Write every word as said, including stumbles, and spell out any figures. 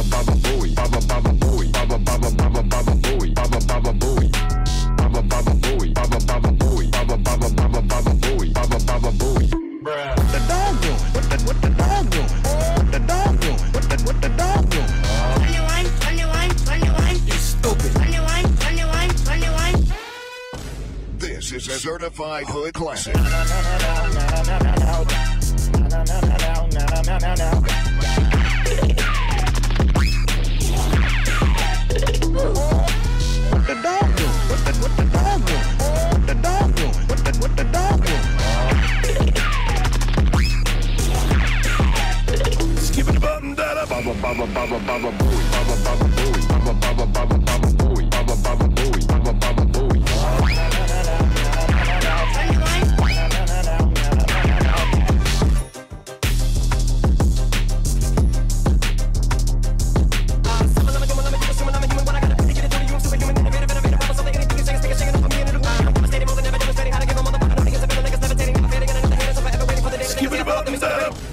baba booey, baba baba booey, baba baba baba baba booey, baba baba booey, baba baba booey, baba baba booey, baba baba baba baba booey, baba baba booey. Bruh. What the dog doing? What the what the dog doing? What the dog doing? What the what the dog doing? twenty-one, twenty-one, twenty-one. You stupid. twenty-one, twenty-one, twenty-one. This is a certified hood classic. What the dog doing? What the what the dog doing? What the dog doing? What the what the dog doing? Skipping the button, da da baba baba baba baba booey, baba baba booey, baba baba baba baba booey, baba baba booey, baba baba booey. Skip it about them,